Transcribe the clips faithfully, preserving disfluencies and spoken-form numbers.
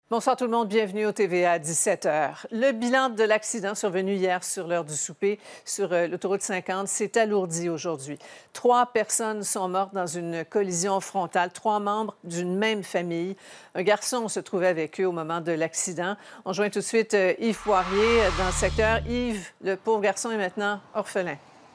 Bonsoir tout le monde, bienvenue au T V A à dix-sept heures. Le bilan de l'accident survenu hier sur l'heure du souper sur euh, l'autoroute cinquante s'est alourdi aujourd'hui. Trois personnes sont mortes dans une collision frontale, trois membres d'une même famille. Un garçon se trouvait avec eux au moment de l'accident. On joint tout de suite euh, Yves Poirier dans le secteur. Yves, le pauvre garçon est maintenant orphelin.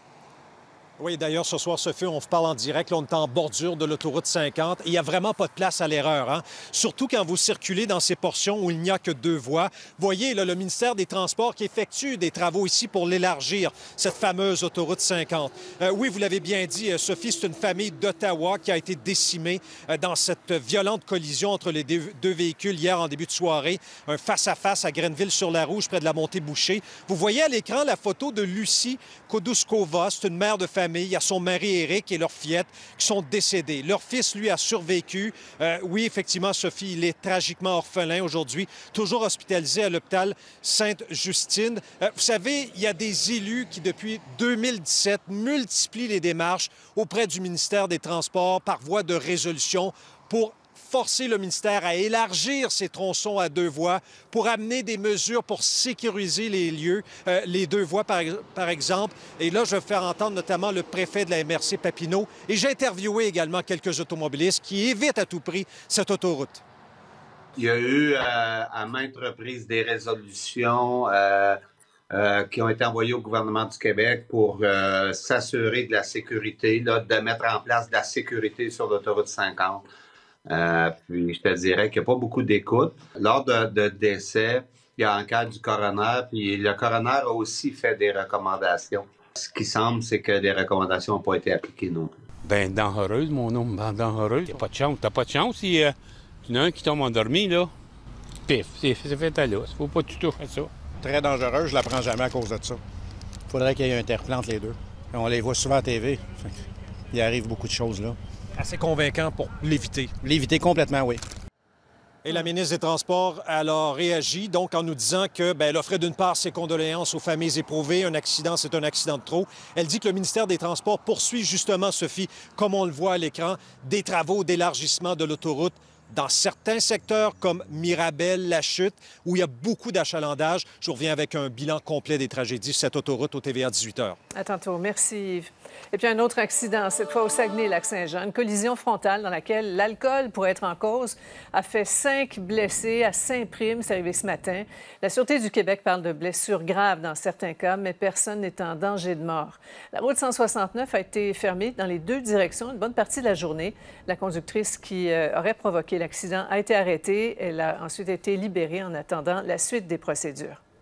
Oui, d'ailleurs, ce soir, Sophie, on vous parle en direct. Là, on est en bordure de l'autoroute cinquante. Et il n'y a vraiment pas de place à l'erreur, hein? Surtout quand vous circulez dans ces portions où il n'y a que deux voies. Voyez, là, le ministère des Transports qui effectue des travaux ici pour l'élargir, cette fameuse autoroute cinquante. Euh, oui, vous l'avez bien dit, euh, Sophie, c'est une famille d'Ottawa qui a été décimée euh, dans cette violente collision entre les deux véhicules hier en début de soirée. Un face-à-face -à, -face à Grenville-sur-la-Rouge, près de la montée Boucher. Vous voyez à l'écran la photo de Lucie Koduskova. C'est une mère de famille. Il y a son mari Éric et leur fillette qui sont décédés. Leur fils, lui, a survécu. Euh, oui, effectivement, Sophie, il est tragiquement orphelin aujourd'hui, toujours hospitalisé à l'hôpital Sainte-Justine. Euh, vous savez, il y a des élus qui, depuis deux mille dix-sept, multiplient les démarches auprès du ministère des Transports par voie de résolution pour forcer le ministère à élargir ces tronçons à deux voies pour amener des mesures pour sécuriser les lieux, euh, les deux voies par, par exemple. Et là, je vais faire entendre notamment le préfet de la M R C Papineau. Et j'ai interviewé également quelques automobilistes qui évitent à tout prix cette autoroute. Il y a eu euh, à maintes reprises des résolutions euh, euh, qui ont été envoyées au gouvernement du Québec pour euh, s'assurer de la sécurité, là, de mettre en place de la sécurité sur l'autoroute cinquante. Euh, puis je te dirais qu'il n'y a pas beaucoup d'écoute. Lors de, de décès, il y a enquête du coroner, puis le coroner a aussi fait des recommandations. Ce qui semble, c'est que les recommandations n'ont pas été appliquées non plus. Bien dangereuse, mon homme, ben dangereuse. T'as pas de chance. T'as pas de chance si euh, tu en as un qui tombe endormi, là. Pif, c'est fait à l'os. Faut pas que tu touches à ça. Très dangereux, je la prends jamais à cause de ça. Il faudrait qu'il y ait un interplan entre les deux. On les voit souvent à T V. Il arrive beaucoup de choses, là. Assez convaincant pour l'éviter. L'éviter complètement, oui. Et la ministre des Transports, elle a réagi donc en nous disant que ben, elle offrait d'une part ses condoléances aux familles éprouvées. Un accident, c'est un accident de trop. Elle dit que le ministère des Transports poursuit justement, Sophie, comme on le voit à l'écran, des travaux d'élargissement de l'autoroute dans certains secteurs comme Mirabel, La Chute, où il y a beaucoup d'achalandage. Je reviens avec un bilan complet des tragédies sur cette autoroute au T V A dix-huit heures. À tantôt. Merci, Yves. Et puis un autre accident, cette fois au Saguenay-Lac-Saint-Jean. Une collision frontale dans laquelle l'alcool pourrait être en cause a fait cinq blessés à Saint-Prime. C'est arrivé ce matin. La Sûreté du Québec parle de blessures graves dans certains cas, mais personne n'est en danger de mort. La route cent soixante-neuf a été fermée dans les deux directions une bonne partie de la journée. La conductrice qui euh, aurait provoqué l'accident a été arrêtée. Elle a ensuite été libérée en attendant la suite des procédures.